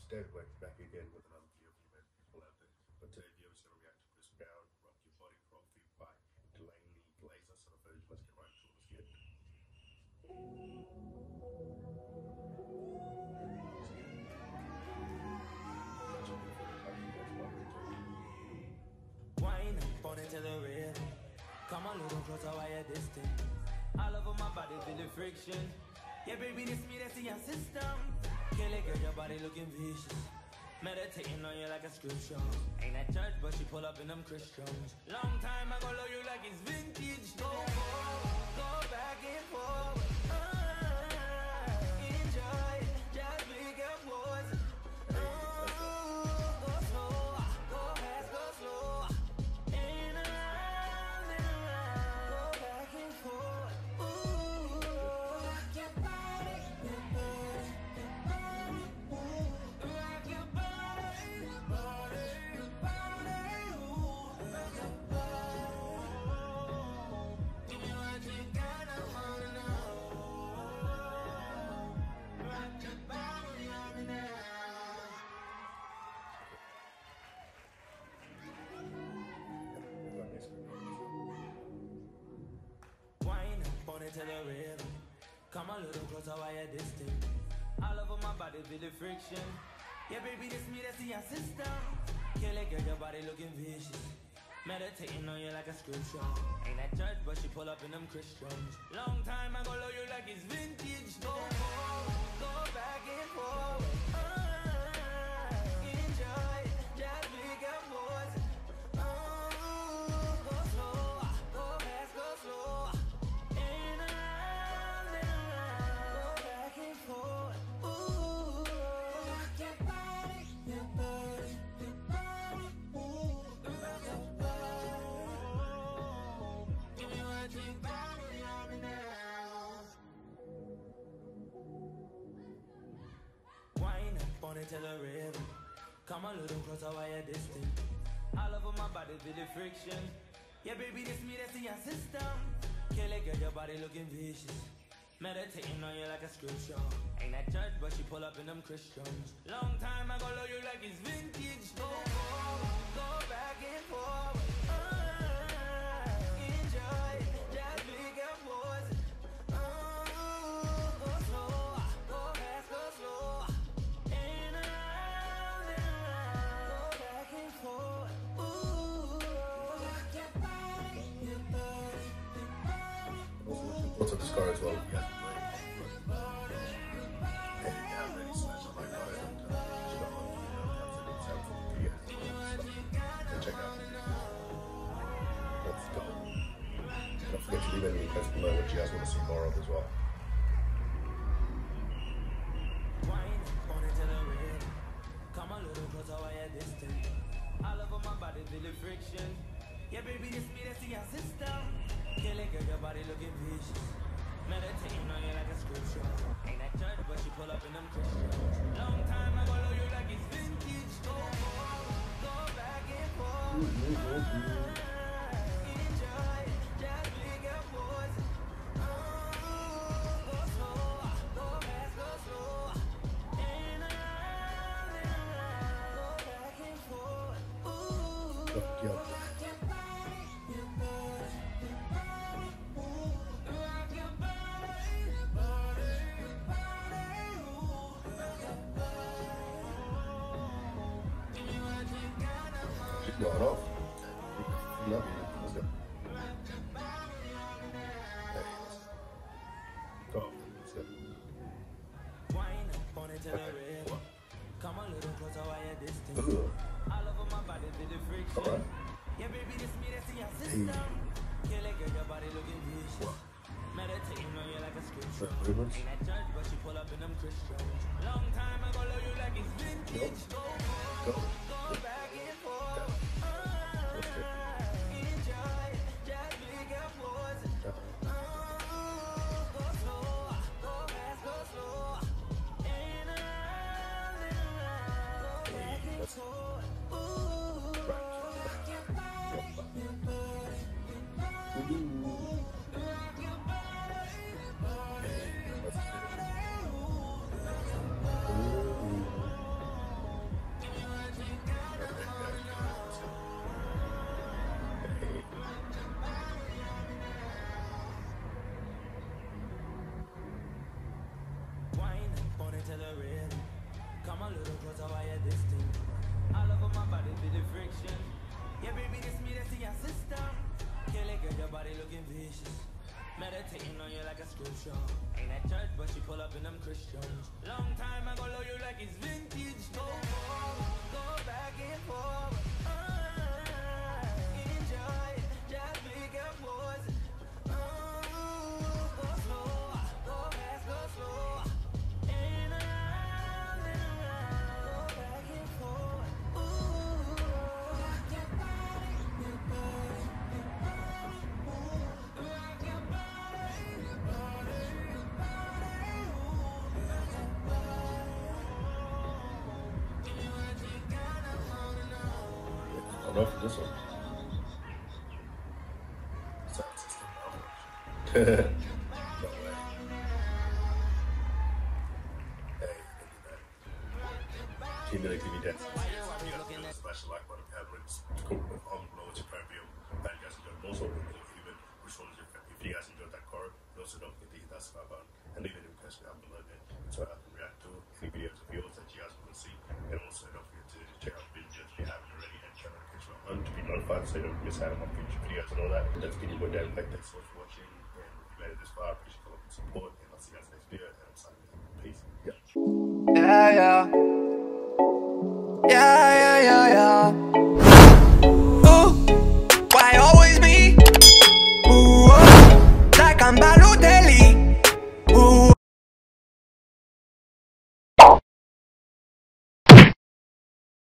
David Wake back again with another video for you men people out there. But today the video is going to react to Chris Brown, Rock Your Body Trophy by Delaney Glazer. So let's get right to it. Let's get it. Wine up on into the real. Come a little closer while you're distant. All over my body feel the friction. Yeah, baby, this me, that's in your system. Kill it, girl, your body looking vicious. Meditating on you like a scripture. Ain't at church, but she pull up in them Christians. Long time I go love you like it's vintage. Go forward, go back and forward. Enjoy, just pick up words. Go slow, go fast, go slow. In and around, go back and forth. Ooh, rock your body, your body, your body. Ooh, rock your body, your body, your body. Ooh, rock your body. Give me what you got, I wanna know. Rock your body on me now. Wine up on it to the rhythm. Come a little closer while you're distant. All over my body feel the friction. Yeah, baby, this me, that's in your system. Kill it, girl, your body looking vicious. Meditating on you like a scripture. Ain't at church, but she pull up in them Christians. Long time I go love you like it's vintage. Go forward, go back and forward. Enjoy, just pick up words. Go slow, go fast, go slow. In and around, go back and forth. Ooh, rock your body, your body, your body. Ooh, rock your body. Give me what you got, on me now. Wine up on it to the rhythm. Come a little closer while you're distant. All over my body feel the friction. Yeah, baby, this me, that's in your system. Kill it, girl, your body looking vicious. Meditating on you like a scripture. Ain't at church, but she pull up in them Christians. Long time I go love you like it's vintage. Go forward, go back and forward. Enjoy, just pick up words. Go slow, go fast, go slow. In and around, go back and forth. Ooh, rock your body, your body, your body. What's up, the scar as well? You guys can play. Yeah, I'm ready to smash up my car. Check out. Let's go. Don't forget to leave any comments below what you guys want to see more of as well. Wine on it to the rhythm. Come a little closer while you're distant. All over my body feel the friction. Yeah, baby, this me, that's in your system. Kill it, girl, your body looking vicious. Meditating on you like a scripture. Ain't at church, but she pull up in them Christians. Long time I go love you like it's vintage. Go forward, go back and forth. Enjoy, just pick up words. Go slow, go fast, go slow. In and around, go back and forth. Ooh, rock your body, your body, your body. Ooh, rock your body, your body, your body. Ooh, rock your body. Give me what you got, I wanna Keep going off. Love you. Let's go. rock your body on me now. Go. Let's go. Wine up on it to the rhythm. Come a little closer while you're distant. Ugh. All over my body feel the friction. Alright. Yeah, baby, this me, that's in your system. Kill it, girl, your body looking vicious. Meditating on you like a scripture. Movements. Ain't at church, but she pull up in them Christians. Long time I go love you like it's vintage. Go forward, go back and forth. Enjoy, just pick up words. Go slow, go fast, go slow. In and around, go back and forth. Ooh, rock your body, your body, your body. Ooh, rock your body, your body, your body. Ooh, rock your body. friction. Yeah, baby, this me, that's in your system. Kill it, girl, your body looking vicious. Meditating on you like a scripture. Ain't at church, but she pull up in them Christians. Long time I go love you like it's vintage. Go forward, go back and forward. Enjoy it, just pick up pause. Go slow, go fast, go slow. In and around, go back and forward. Ooh, rock your body, your body, your body. Ooh, rock your body, your body, your body. Ooh, rock your body. Give me what you got, I wanna know. I'll go for this one. Sound system malfunction. No way. Hey, look at that. Cumulatively dance. Special like what I've had with loads of preview. And you guys enjoyed most of it. Even which one is your favorite? If you guys enjoyed that card, also don't forget to hit that subscribe button and leave any question down below there so I can react to any videos of yours that you guys want to see. And also don't forget to check out videos if you haven't already and turn on notification on to be notified so you don't miss out on my future videos and all that. Let's get you more down. Like, thanks so much for watching. And if you made it this far, I appreciate your love and support. And I'll see you guys next video. And I'm signing out. Peace. Yeah. Yeah, yeah.